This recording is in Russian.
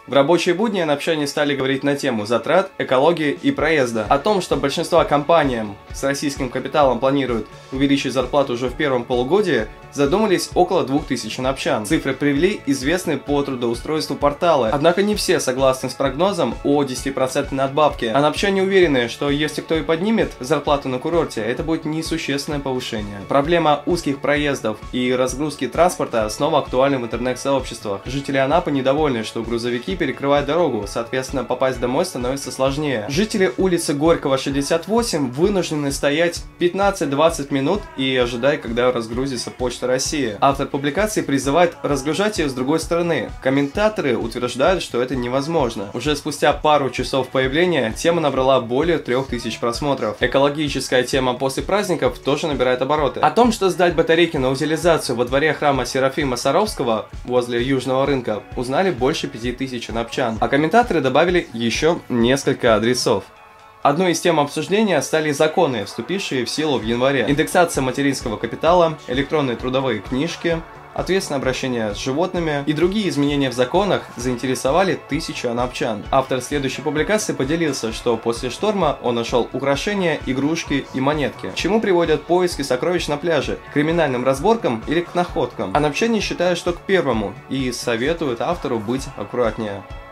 В рабочие будни анапчане стали говорить на тему затрат, экологии и проезда. О том, что большинство компаниям с российским капиталом планируют увеличить зарплату уже в первом полугодии, задумались около 2000 анапчан. Цифры привели известные по трудоустройству порталы. Однако не все согласны с прогнозом о 10% надбавке. Анапчане уверены, что если кто и поднимет зарплату на курорте, это будет несущественное повышение. Проблема узких проездов и разгрузки транспорта снова актуальна в интернет-сообществах. Жители Анапы недовольны, что грузовики перекрывают дорогу, соответственно, попасть домой становится сложнее. Жители улицы Горького, 68 вынуждены стоять 15-20 минут и ожидая, когда разгрузится Почта России. Автор публикации призывает разгружать ее с другой стороны. Комментаторы утверждают, что это невозможно. Уже спустя пару часов появления тема набрала более 3000 просмотров. Экологическая тема после праздников тоже набирает обороты. О том, что сдать батарейки на утилизацию во дворе храма Серафима Саровского возле Южного рынка, узнали больше 5000 анапчан. А комментаторы добавили еще несколько адресов. Одной из тем обсуждения стали законы, вступившие в силу в январе. Индексация материнского капитала, электронные трудовые книжки, ответственное обращение с животными и другие изменения в законах заинтересовали тысячи анапчан. Автор следующей публикации поделился, что после шторма он нашел украшения, игрушки и монетки. К чему приводят поиски сокровищ на пляже? К криминальным разборкам или к находкам? Анапчане считают, что к первому, и советуют автору быть аккуратнее.